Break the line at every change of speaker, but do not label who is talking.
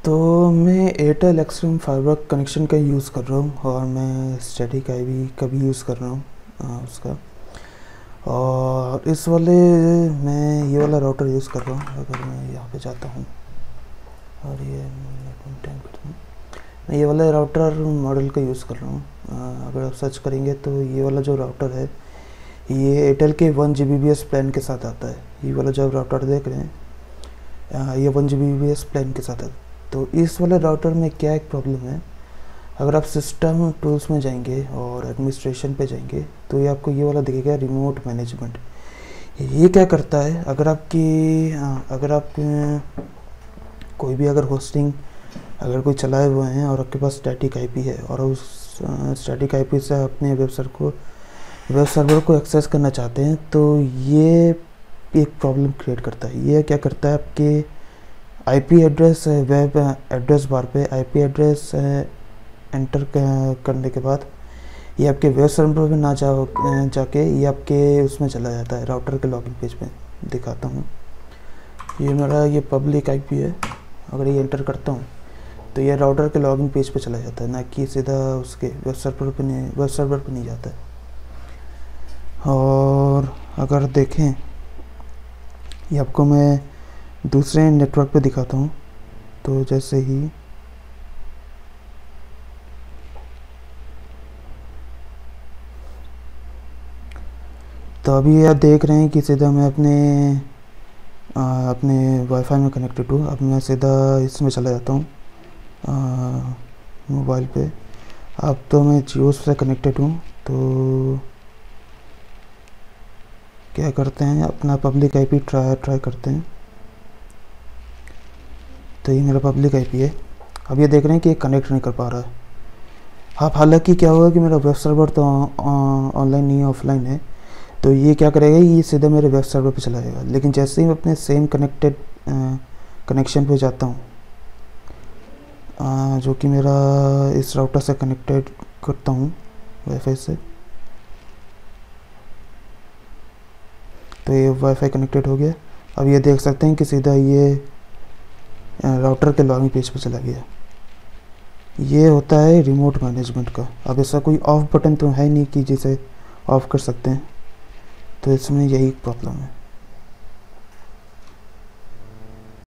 तो मैं Airtel Xstream fiber connection का यूज़ कर रहा हूँ और मैं स्टैटिक आईपी का भी यूज़ कर रहा हूँ उसका। और इस वाले मैं ये वाला राउटर यूज़ कर रहा हूँ। अगर मैं यहाँ पे जाता हूँ और ये टाइम करता हूँ, मैं ये वाला राउटर मॉडल का यूज़ कर रहा हूँ। अगर आप सर्च करेंगे तो ये वाला जो राउटर है ये एयरटेल के 1 Gbps प्लान के साथ आता है। ये वाला जो आप राउटर देख रहे हैं ये 1 Gbps प्लान के साथ आता है। तो इस वाले राउटर में क्या एक प्रॉब्लम है, अगर आप सिस्टम टूल्स में जाएंगे और एडमिनिस्ट्रेशन पे जाएंगे तो ये आपको ये वाला दिखेगा रिमोट मैनेजमेंट। ये क्या करता है, अगर आप कोई भी अगर होस्टिंग अगर कोई चलाए हुए हैं और आपके पास स्टैटिक आईपी है और उस स्टैटिक आईपी से अपने वेब सर्वर को एक्सेस करना चाहते हैं, तो ये एक प्रॉब्लम क्रिएट करता है। ये क्या करता है, आपके IP address web address bar पे आईपी एड्रेस एंटर करने के बाद ये आपके वेब सर्वर पे ना जाके ये आपके उसमें चला जाता है, राउटर के लॉगिन पेज पे। दिखाता हूँ, ये मेरा ये पब्लिक आईपी है। अगर ये एंटर करता हूँ तो ये राउटर के लॉगिन पेज पे चला जाता है, ना कि सीधा उसके वेब सर्वर पे नहीं जाता है। और अगर देखें, ये आपको मैं दूसरे नेटवर्क पे दिखाता हूँ। तो जैसे ही तो अभी आप देख रहे हैं कि सीधा मैं अपने वाईफाई में कनेक्टेड हूँ। अब मैं सीधा इसमें चला जाता हूँ मोबाइल पे। अब तो मैं जियो से कनेक्टेड हूँ। तो क्या करते हैं, अपना पब्लिक आईपी ट्राई करते हैं। तो ये मेरा पब्लिक आईपी है। अब ये देख रहे हैं कि ये कनेक्ट नहीं कर पा रहा है। अब हालांकि क्या होगा कि मेरा वेब सर्वर तो ऑनलाइन नहीं है, ऑफलाइन है। तो ये क्या करेगा, ये सीधा मेरे वेब सर्वर पे चला जाएगा। लेकिन जैसे ही मैं अपने सेम कनेक्शन पे जाता हूँ जो कि मेरा इस राउटर से कनेक्टेड करता हूँ वाईफाई से, तो ये वाईफाई कनेक्टेड हो गया। अब ये देख सकते हैं कि सीधा ये राउटर के लॉगिन पेज पर चला गया। ये होता है रिमोट मैनेजमेंट का। अब ऐसा कोई ऑफ बटन तो है नहीं कि जिसे ऑफ कर सकते हैं, तो इसमें यही प्रॉब्लम है।